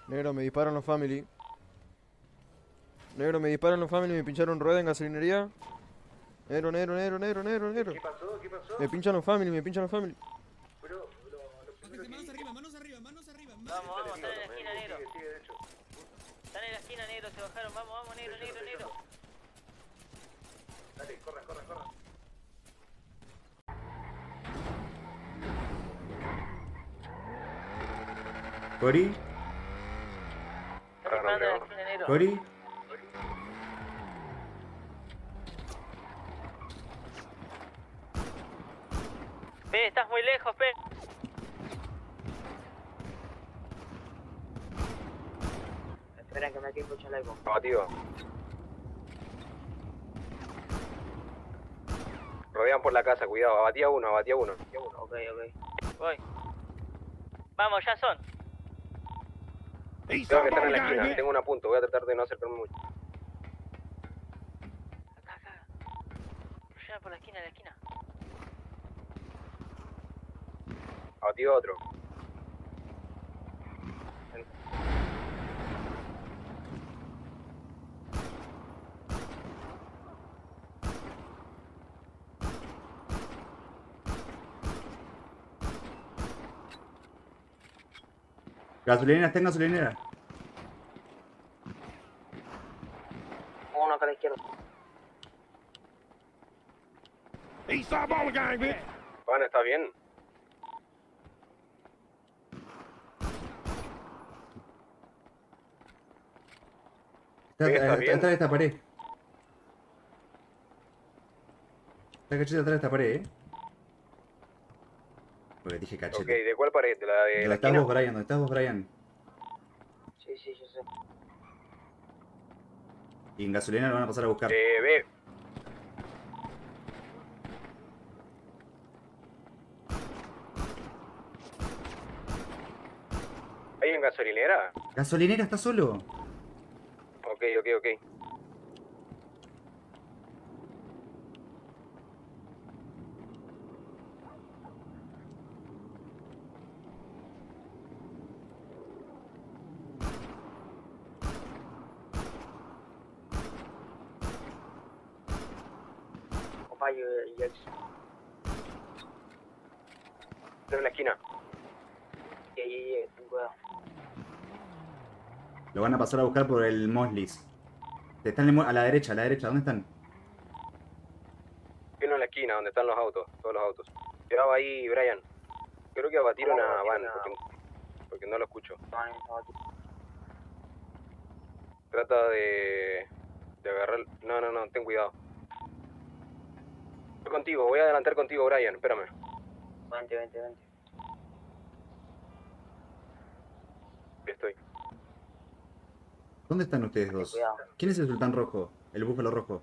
Negro, me disparan los family. Negro, me disparan los family, me pincharon rueda en gasolinería. Negro, negro, negro, negro, negro, negro. ¿Qué pasó? ¿Qué pasó? Me pinchan los family, me pinchan los family. Pero lo primero que... Manos arriba, manos arriba, manos arriba. Vamos, vamos, están en la esquina, negro. Sigue derecho. Están en la esquina, negro, se bajaron. Vamos, vamos, negro, negro, negro. Dale, corran, corran, corran. Cori, Están disparando en la esquina, negro. Cori. Pe, estás muy lejos, Pe. Esperen que me equipo chaleco. Abatido. Rodean por la casa, cuidado. Abatía uno, abatía uno. Ok, ok. Voy. Vamos, ya son. Tengo que estar en la esquina, tengo un apunto. Voy a tratar de no acercarme mucho. Acá, acá. Llegan por la esquina, la esquina. Abatido otro. Gasolinera, está en gasolinera. Uno acá a la izquierda. Juan, ¿estás bien? ¿Estás bien? Está de esta pared. Está cachete atrás de esta pared, Porque dije cachete. Ok, ¿de cuál pared? ¿De la de ¿Dónde la estás esquina? vos, Brian? ¿Dónde estás vos, Brian? Sí, sí, yo sé. Y en gasolina lo van a pasar a buscar. Ve. ¿Hay en gasolinera? ¿Gasolinera está solo? Ok, ok, ok. Compañero y ex. Estoy en la esquina. Ten cuidado. Lo van a pasar a buscar por el Moslis. Están a la derecha, ¿dónde están? Uno en la esquina, donde están los autos, todos los autos. Cuidado ahí, Brian. Creo que abatieron a Van, porque no lo escucho. Trata de agarrar... No, no, no, ten cuidado. Voy contigo, voy a adelantar contigo, Brian, espérame. Vente, vente, vente. Aquí estoy. ¿Dónde están ustedes dos? Cuidado. ¿Quién es el sultán rojo? El búfalo rojo.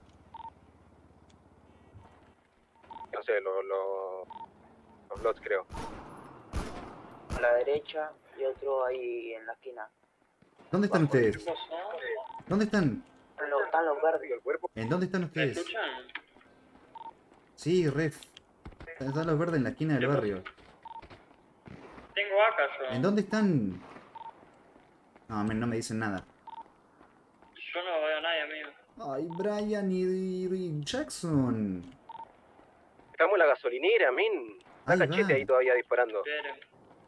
No sé, los lots creo. A la derecha y otro ahí en la esquina. ¿Dónde están ustedes? ¿Dónde están? Están los verdes. ¿En dónde están ¿Me ustedes? escuchan? Sí, ref. Están los verdes en la esquina del barrio. Tengo acá yo. ¿En dónde están? No, no me dicen nada. Yo no veo a nadie, amigo. Ay, Brian y Jackson. Estamos en la gasolinera, min. Está Ahí va. Cachete ahí todavía disparando. Esperen.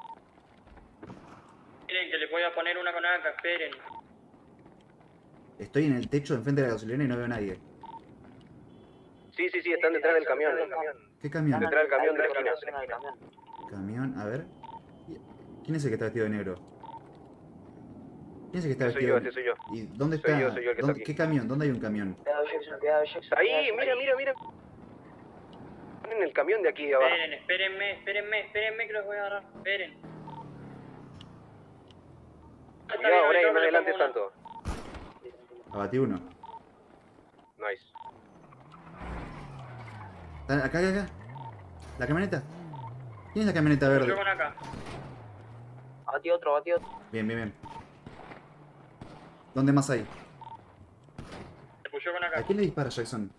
Esperen que le voy a poner una con acá, esperen. Estoy en el techo enfrente de la gasolinera y no veo a nadie. Sí, sí, sí, están detrás del camión. ¿Qué camión? Detrás del camión de la esquina. Camión, a ver. ¿Quién es el que está vestido de negro? ¿Quién es el que está Soy vestido yo, ese soy yo. ¿Y dónde Soy está? yo, soy yo el que está aquí. ¿Qué camión? ¿Dónde hay un camión? Cuidado, Jackson, cuidado, Jackson. Ahí, mira, mira, mira. Están en el camión de aquí de abajo. Espérenme que los voy a agarrar. Esperen. Cuidado, Brian, no le adelantes pongo tanto. Abatí uno. Nice. Acá. La camioneta. ¿Quién es la camioneta verde? Yo con acá. Batí otro. Bien. ¿Dónde más hay? Se puso con acá. ¿A quién le dispara Jackson?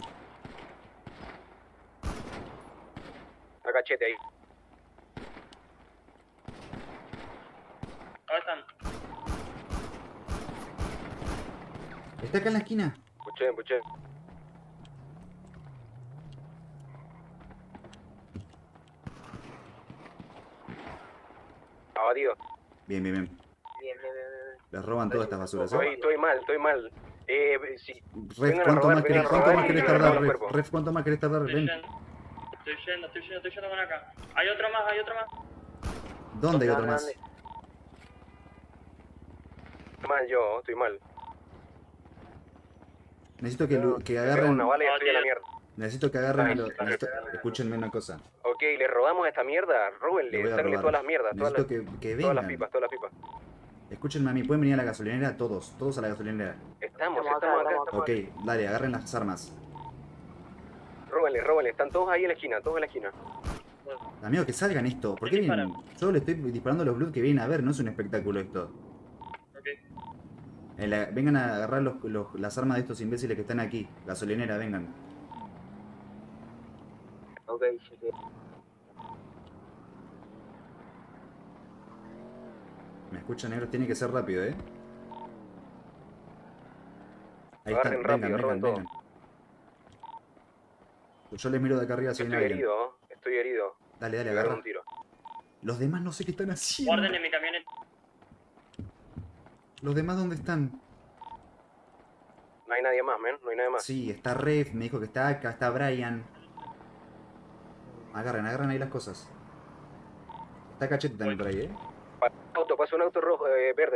Está Cachete ahí. ¿Dónde están? Está acá en la esquina. Puché. Abatido. Bien. Bien. Les roban todas estas basuras, ¿eh? Estoy mal. Sí. Ref, Vengan a ¿cuánto robar, más vengan querés, a cuánto robar más y querés vengan a tardar, robar Ref? el cuerpo. Ref, ¿cuánto más querés tardar? Ven. Estoy yendo con acá. Hay otro más. ¿Dónde hay otro más? ¿Dónde? Estoy mal. Necesito Me que pego agarren. una bala y estoy en la mierda. Necesito que agarren a los. Escúchenme una cosa. Ok, le robamos a esta mierda. Le Róbenle, voy a sáquenle robar. todas las mierdas. Todas Necesito las, que todas las vengan. pipas, todas las pipas. Escúchenme a mí, pueden venir a la gasolinera todos a la gasolinera. Estamos Estamos acá. acá. Ok, dale, agarren las armas. Róbenle. Están todos ahí en la esquina, Amigo, que salgan esto. ¿Por qué vienen? Yo le estoy disparando a los Blood que vienen a ver, no es un espectáculo esto. Ok. Vengan a agarrar las armas de estos imbéciles que están aquí. Gasolinera, vengan. Ok, sí. ¿Me escuchan, negros? Tiene que ser rápido, ¿eh? Ahí Agarren están, rápido, roben todo. vengan. Yo les miro de acá arriba si viene alguien. Estoy herido. Dale, Me agarra. agarro un tiro. Los demás no sé qué están haciendo. Guarden en mi camioneta. ¿Los demás dónde están? No hay nadie más, men. No hay nadie más. Sí, está Ref, me dijo que está acá, está Brian. Agarren ahí las cosas. Está Cachete también por ahí, ¿eh? Pasa un auto rojo, verde.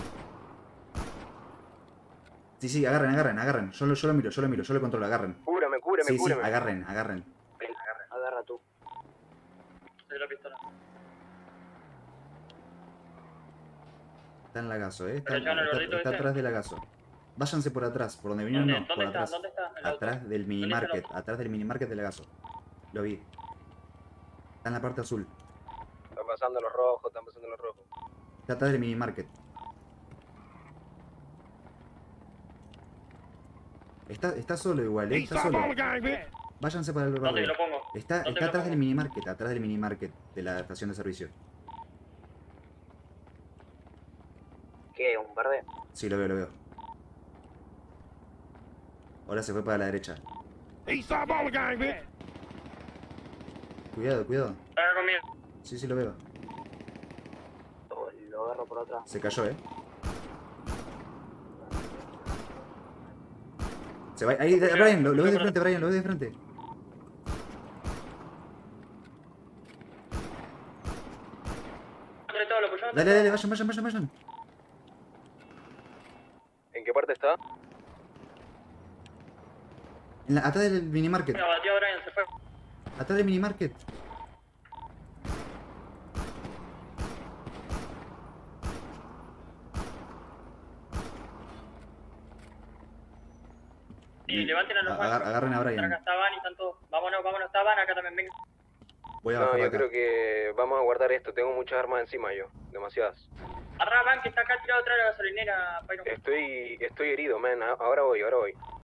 Sí, agarren. Yo lo miro, yo lo controlo, agarren. Cúbrame, Sí, cúbrame. agarren. Agarra tú. De la pistola. Está en la gaso, ¿eh? Está, Pero ya no, el gordito está ese. atrás de la gaso. Váyanse por atrás, por donde vinieron no, por ¿Dónde está? atrás. ¿Dónde está el auto? Atrás del ¿Dónde está el minimarket, auto? atrás del minimarket de la gaso. Lo vi. Está en la parte azul. Están pasando los rojos. Está atrás del minimarket. Está solo igual, ¿eh? Está solo. Váyanse para el ¿Dónde barrio. lo pongo? Está ¿Dónde lo atrás pongo? del minimarket de la estación de servicio. ¿Qué? ¿Un verde? Sí, lo veo. Ahora se fue para la derecha. Cuidado. Acá conmigo. Sí, lo veo. Lo agarro por atrás. Se cayó, ¿eh? Se va. Ahí, Brian, lo ves de frente, Brian, lo ves de frente. Entre todos, lo apoyamos. Dale, vayan. ¿En qué parte está? Atrás del minimarket. Mira, batió a Brian, se fue. Atrás del minimarket. Sí, levanten a los bancos. Agarren a Brian. Acá está Van y están todos. Vámonos, está Van, acá también venga. Voy a No, bajar yo acá. creo que vamos a guardar esto. Tengo muchas armas encima yo. Demasiadas. Agarra a Van que está acá tirado atrás de la gasolinera, Pyro. Estoy herido, man. Ahora voy.